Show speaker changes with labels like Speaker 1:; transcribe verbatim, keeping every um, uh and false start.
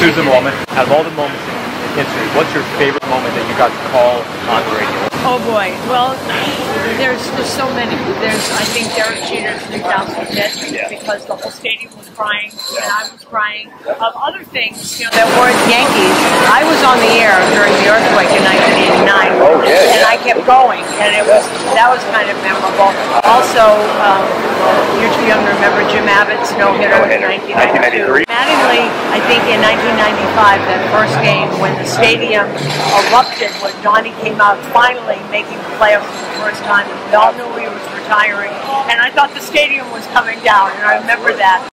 Speaker 1: Suzyn Waldman, out of all the moments in history, what's your favorite moment that you got to call on the radio?
Speaker 2: Oh boy, well, there's, there's so many. There's, I think, Derek Jeter's three thousand hit,
Speaker 1: Yeah.
Speaker 2: because the whole stadium was crying, and I was crying. Of other things, you know, that weren't Yankees. I was on the air during the earthquake in nineteen eighty-nine,
Speaker 1: Oh, yeah,
Speaker 2: and
Speaker 1: yeah.
Speaker 2: I kept going, and it was that was kind of memorable. Also, um, you're too young to remember Jim Abbott's no-hitter in nineteen ninety-two. Mattingly, I think in nineteen ninety-five, that first game when the stadium erupted when Johnny came out finally making the playoffs for the first time, and we all knew he was retiring, and I thought the stadium was coming down, and I remember that.